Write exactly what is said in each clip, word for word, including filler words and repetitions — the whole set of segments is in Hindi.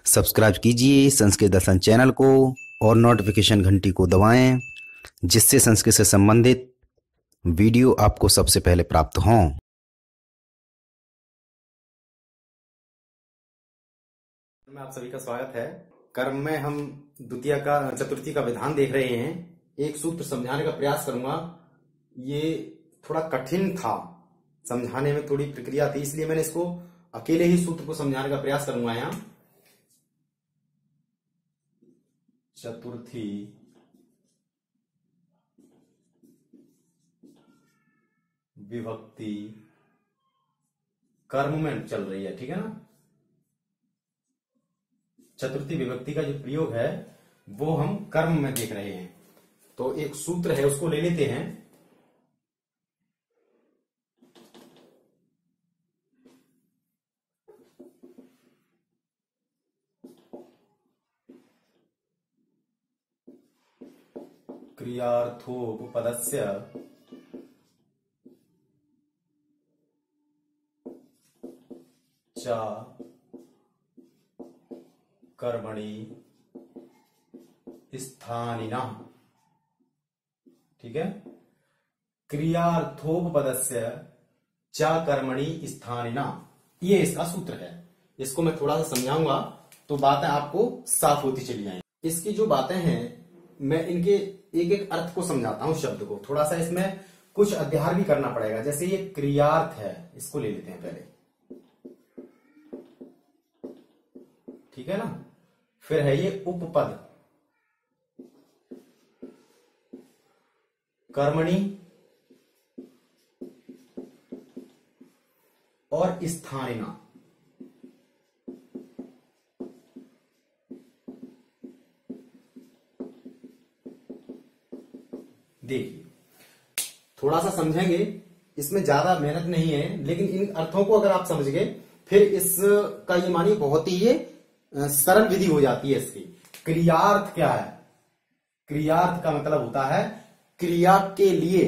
सब्सक्राइब कीजिए संस्कृत दर्शन चैनल को और नोटिफिकेशन घंटी को दबाएं, जिससे संस्कृत से संबंधित वीडियो आपको सबसे पहले प्राप्त हों। में आप सभी का स्वागत है। कर्म में हम द्वितीय का चतुर्थी का विधान देख रहे हैं। एक सूत्र समझाने का प्रयास करूंगा। ये थोड़ा कठिन था, समझाने में थोड़ी प्रक्रिया थी, इसलिए मैंने इसको अकेले ही सूत्र को समझाने का प्रयास करूंगा। यहां चतुर्थी विभक्ति कर्म में चल रही है, ठीक है ना। चतुर्थी विभक्ति का जो प्रयोग है वो हम कर्म में देख रहे हैं। तो एक सूत्र है, उसको ले लेते हैं। क्रियार्थोपपदस्य च कर्मणि स्थानिना, ठीक है। क्रियार्थोपपदस्य च कर्मणि स्थानिना, ये इसका सूत्र है। इसको मैं थोड़ा सा समझाऊंगा तो बातें आपको साफ होती चली जाएंगी। इसकी जो बातें हैं मैं इनके एक एक अर्थ को समझाता हूं, शब्द को। थोड़ा सा इसमें कुछ अध्ययन भी करना पड़ेगा। जैसे ये क्रियार्थ है, इसको ले लेते हैं पहले, ठीक है ना। फिर है ये उपपद, कर्मणि और स्थानिना। देखिए थोड़ा सा समझेंगे, इसमें ज्यादा मेहनत नहीं है, लेकिन इन अर्थों को अगर आप समझ गए फिर इसका ये मानिए बहुत ही ये सरल विधि हो जाती है इसकी। क्रियार्थ क्या है? क्रियार्थ का मतलब होता है क्रिया के लिए।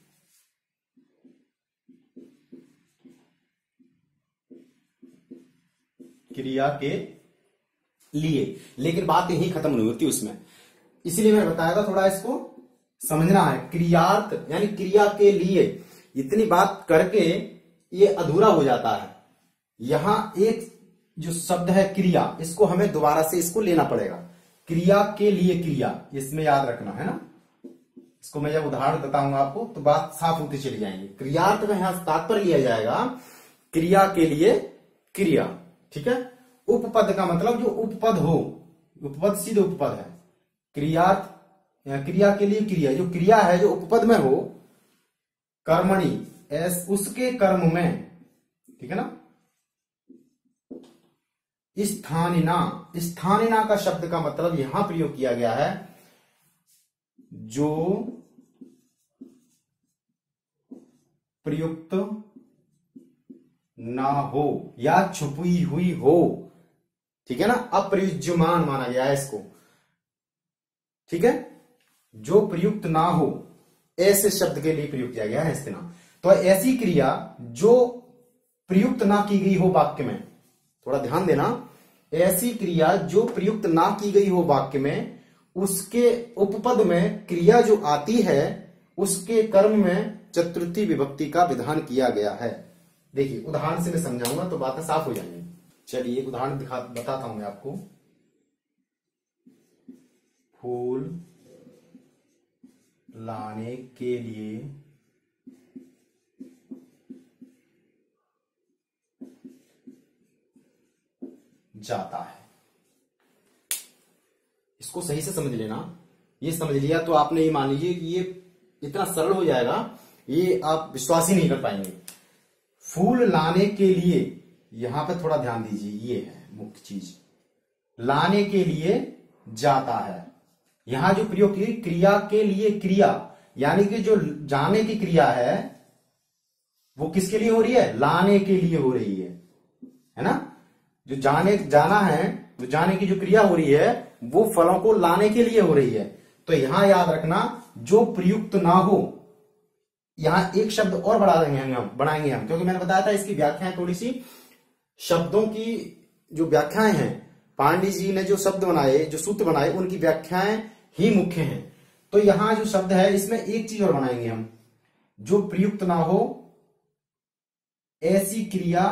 क्रिया के लिए, लेकिन बात यही खत्म नहीं होती उसमें, इसलिए मैंने बताया था थोड़ा इसको समझना है। क्रियार्थ यानी क्रिया के लिए, इतनी बात करके ये अधूरा हो जाता है। यहां एक जो शब्द है क्रिया, इसको हमें दोबारा से इसको लेना पड़ेगा। क्रिया के लिए क्रिया, इसमें याद रखना है ना। इसको मैं जब उदाहरण बताऊंगा आपको तो बात साफ होती चली जाएंगी। क्रियार्थ में यहां तात्पर्य लिया जाएगा क्रिया के लिए क्रिया, ठीक है। उपपद का मतलब जो उपपद हो, उपपद सीधे उपपद है। क्रियार्थ क्रिया के लिए क्रिया, जो क्रिया है जो उपपद में हो, कर्मणि एस उसके कर्म में, ठीक है ना। स्थानिना, स्थानिना का शब्द का मतलब यहां प्रयोग किया गया है जो प्रयुक्त ना हो या छुपी हुई हो, ठीक है ना। अप्रयुज्यमान माना गया है इसको, ठीक है। जो प्रयुक्त ना हो, ऐसे शब्द के लिए प्रयोग किया गया है स्थिना। तो ऐसी क्रिया जो प्रयुक्त ना की गई हो वाक्य में, थोड़ा ध्यान देना, ऐसी क्रिया जो प्रयुक्त ना की गई हो वाक्य में, उसके उपपद में क्रिया जो आती है उसके कर्म में चतुर्थी विभक्ति का विधान किया गया है। देखिए उदाहरण से मैं समझाऊंगा तो बातें साफ हो जाएंगी। चलिए एक उदाहरण दिखा बताता हूं मैं आपको। फूल लाने के लिए जाता है। इसको सही से समझ लेना। ये समझ लिया तो आपने ये मान लीजिए कि ये इतना सरल हो जाएगा, ये आप विश्वास ही नहीं कर पाएंगे। फूल लाने के लिए, यहां पर थोड़ा ध्यान दीजिए, ये है मुख्य चीज। लाने के लिए जाता है, यहां जो प्रयोग की क्रिया के लिए क्रिया, यानी कि जो जाने की क्रिया है वो किसके लिए हो रही है? लाने के लिए हो रही है, है ना। जो जाने जाना है, जो जाने की जो क्रिया हो रही है वो फलों को लाने के लिए हो रही है। तो यहां याद रखना जो प्रयुक्त ना हो, यहां एक शब्द और बढ़ा देंगे हम बढ़ाएंगे हम क्योंकि मैंने बताया था इसकी व्याख्याएं थोड़ी सी, शब्दों की जो व्याख्याएं हैं पांडे जी ने जो शब्द बनाए, जो सूत्र बनाए, उनकी व्याख्याएं ही मुख्य हैं। तो यहां जो शब्द है इसमें एक चीज और बनाएंगे हम, जो प्रयुक्त ना हो ऐसी क्रिया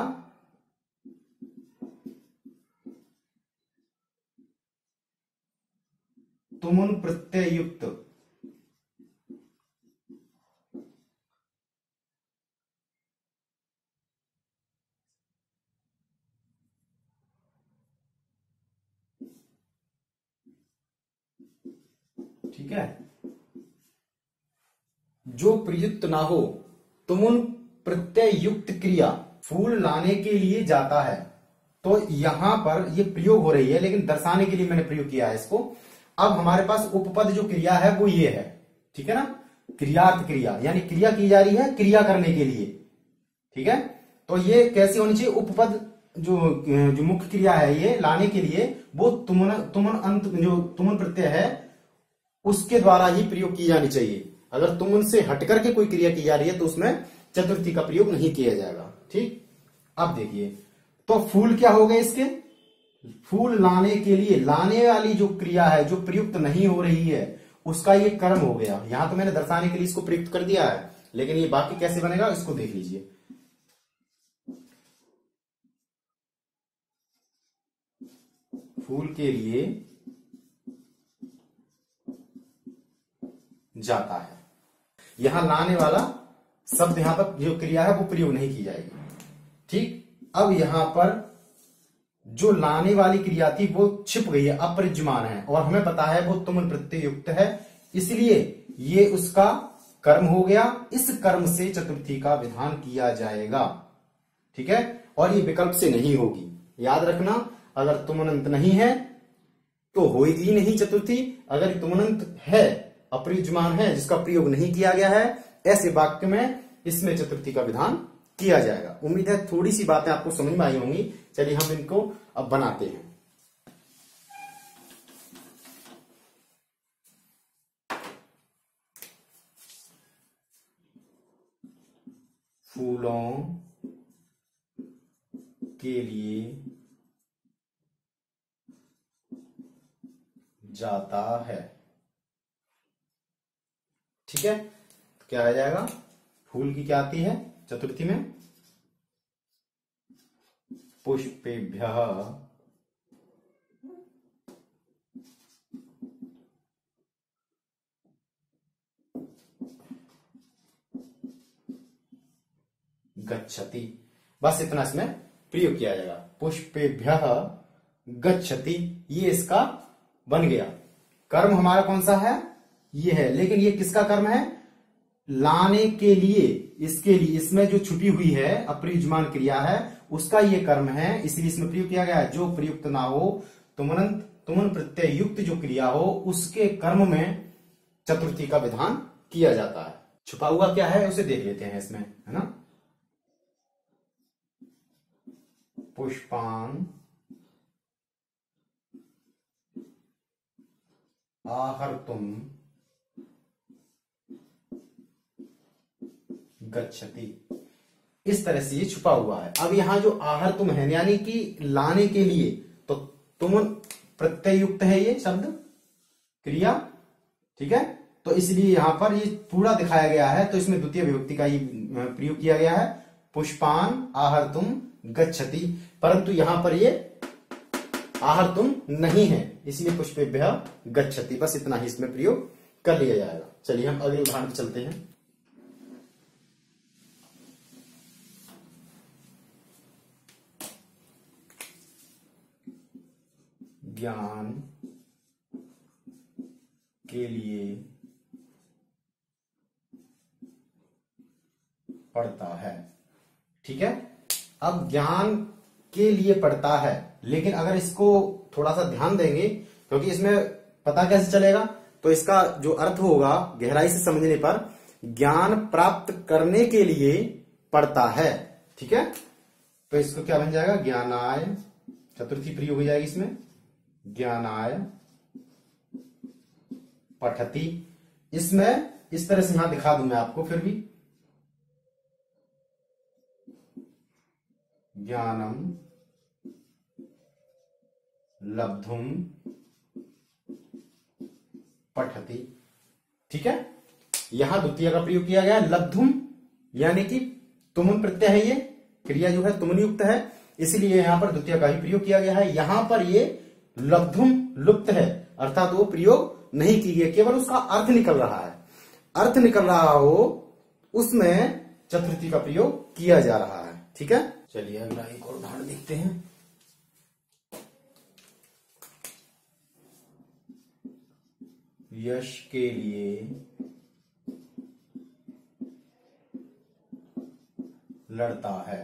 तुमुन प्रत्यय युक्त ठीक है, जो प्रयुक्त ना हो तुमुन प्रत्यय युक्त क्रिया फूल लाने के लिए जाता है। तो यहां पर ये प्रयोग हो रही है, लेकिन दर्शाने के लिए मैंने प्रयोग किया है इसको। अब हमारे पास उपपद जो क्रिया है वो ये है, ठीक है ना, क्रियार्थ क्रिया, यानी क्रिया की जा रही है क्रिया करने के लिए, ठीक है। तो ये कैसे होनी चाहिए, उपपद जो जो मुख्य क्रिया है ये लाने के लिए, वो तुमन तुमन अंत जो तुमन प्रत्यय है उसके द्वारा ही प्रयोग की जानी चाहिए। अगर तुमन से हटकर के कोई क्रिया की जा रही है तो उसमें चतुर्थी का प्रयोग नहीं किया जाएगा, ठीक। अब देखिए, तो फूल क्या हो गए इसके, फूल लाने के लिए, लाने वाली जो क्रिया है जो प्रयुक्त नहीं हो रही है उसका ये कर्म हो गया। यहां तो मैंने दर्शाने के लिए इसको प्रयुक्त कर दिया है, लेकिन ये बाकी कैसे बनेगा इसको देख लीजिए। फूल के लिए जाता है, यहां लाने वाला शब्द, यहां पर जो क्रिया है वो प्रयोग नहीं की जाएगी, ठीक। अब यहां पर जो लाने वाली क्रिया थी वो छिप गई है, अपरिज्यमान है, और हमें पता है वो तुमन प्रत्यय युक्त है, इसलिए ये उसका कर्म हो गया। इस कर्म से चतुर्थी का विधान किया जाएगा, ठीक है, और ये विकल्प से नहीं होगी। याद रखना, अगर तुमनंत नहीं है तो होगी नहीं चतुर्थी, अगर तुमनंत है, अपरिज्यमान है, जिसका प्रयोग नहीं किया गया है, ऐसे वाक्य में इसमें चतुर्थी का विधान किया जाएगा। उम्मीद है थोड़ी सी बातें आपको समझ में आई होंगी। चलिए हम इनको अब बनाते हैं। फूलों के लिए जाता है, ठीक है। तो क्या आ जाएगा, फूल की क्या आती है चतुर्थी में, पुष्पेभ्यः गच्छति, बस इतना इसमें प्रयोग किया जाएगा। पुष्पेभ्यः गच्छति, ये इसका बन गया। कर्म हमारा कौन सा है, ये है, लेकिन ये किसका कर्म है, लाने के लिए, इसके लिए, इसमें जो छुपी हुई है अप्रयुज्यमान क्रिया है उसका ये कर्म है, इसलिए इसमें प्रयोग किया गया है। जो प्रयुक्त ना हो, तुमनंत तुमन प्रत्यय युक्त जो क्रिया हो उसके कर्म में चतुर्थी का विधान किया जाता है। छुपा हुआ क्या है उसे देख लेते हैं इसमें, है ना। पुष्पान आहर्तुम गच्छति, इस तरह से ये छुपा हुआ है। अब यहां जो आहर तुम है यानी कि लाने के लिए, तो तुम प्रत्यय युक्त है ये शब्द क्रिया, ठीक है। तो इसलिए यहां पर ये पूरा दिखाया गया है, तो इसमें द्वितीय विभक्ति का ही प्रयोग किया गया है, पुष्पान आहर तुम गच्छति। परंतु यहां पर ये आहर तुम नहीं है, इसलिए पुष्पेभ्यः गच्छति, बस इतना ही इसमें प्रयोग कर लिया जाएगा। चलिए हम अगले उदाहरण पर चलते हैं। ज्ञान के लिए पढ़ता है, ठीक है। अब ज्ञान के लिए पढ़ता है, लेकिन अगर इसको थोड़ा सा ध्यान देंगे, क्योंकि इसमें पता कैसे चलेगा, तो इसका जो अर्थ होगा गहराई से समझने पर, ज्ञान प्राप्त करने के लिए पढ़ता है, ठीक है। तो इसको क्या बन जाएगा, ज्ञानाय, चतुर्थी प्रयोग हो जाएगी इसमें, ज्ञानाय पठति। इसमें इस तरह से यहां दिखा दूं मैं आपको, फिर भी ज्ञानम लब्धुम पठति। ठीक है, यहां द्वितीय का प्रयोग किया गया है लब्धुम, यानी कि तुमुन प्रत्यय है, ये क्रिया जो है तुमुन युक्त है, इसलिए यहां पर द्वितीय का ही प्रयोग किया गया है। यहां पर ये लब्धुम लुप्त है, अर्थात वो प्रयोग नहीं की गई, केवल उसका अर्थ निकल रहा है। अर्थ निकल रहा हो उसमें चतुर्थी का प्रयोग किया जा रहा है। ठीक है, चलिए अगला एक और उदाहरण देखते हैं। यश के लिए लड़ता है।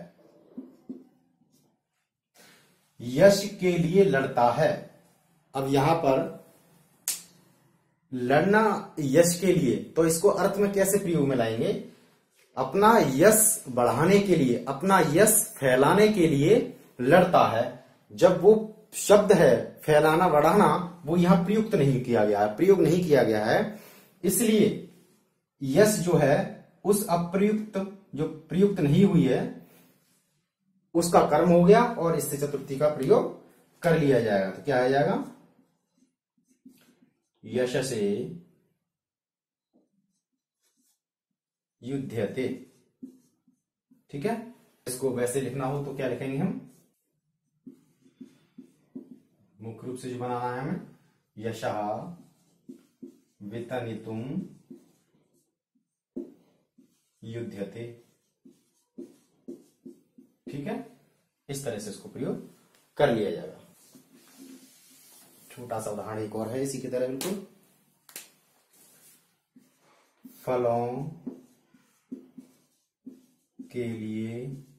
यश के लिए लड़ता है। अब यहां पर लड़ना यश के लिए, तो इसको अर्थ में कैसे प्रयोग में लाएंगे? अपना यश बढ़ाने के लिए, अपना यश फैलाने के लिए लड़ता है। जब वो शब्द है फैलाना बढ़ाना, वो यहां प्रयुक्त नहीं किया गया है, प्रयोग नहीं किया गया है, इसलिए यश जो है उस अप्रयुक्त, जो प्रयुक्त नहीं हुई है, उसका कर्म हो गया और इससे चतुर्थी का प्रयोग कर लिया जाएगा। तो क्या आ जाएगा? यशसे युध्यते। ठीक है, इसको वैसे लिखना हो तो क्या लिखेंगे हम? मुख्य रूप से जो बनाना है हमें, यशः वितनितुम युध्यते। ठीक है, इस तरह से इसको प्रयोग कर लिया जाएगा। छोटा सा उदाहरण एक और है इसी की तरह बिल्कुल। फलों के लिए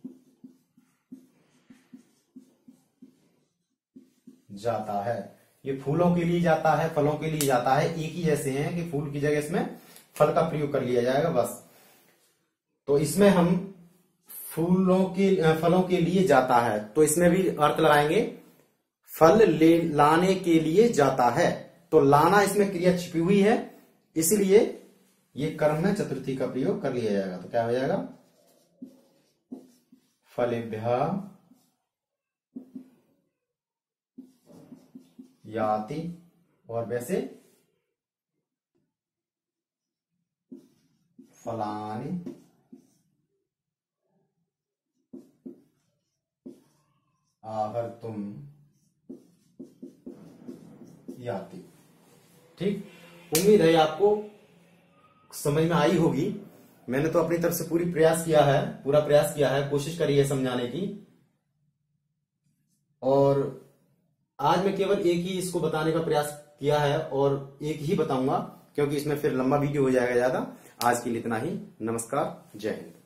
जाता है। ये फूलों के लिए जाता है, फलों के लिए जाता है, एक ही जैसे हैं कि फूल की जगह इसमें फल का प्रयोग कर लिया जाएगा बस। तो इसमें हम फूलों के फलों के लिए जाता है, तो इसमें भी अर्थ लगाएंगे, फल ले लाने के लिए जाता है। तो लाना इसमें क्रिया छिपी हुई है, इसलिए ये कर्म में चतुर्थी का प्रयोग कर लिया जाएगा। तो क्या हो जाएगा? फलेभ्यः याति, और वैसे फलानि आहर्तुम याति। ठीक, उम्मीद है आपको समझ में आई होगी। मैंने तो अपनी तरफ से पूरी प्रयास किया है, पूरा प्रयास किया है, कोशिश करी है समझाने की। और आज मैं केवल एक ही इसको बताने का प्रयास किया है और एक ही बताऊंगा, क्योंकि इसमें फिर लंबा वीडियो हो जाएगा ज्यादा। आज के लिए इतना ही। नमस्कार, जय हिंद।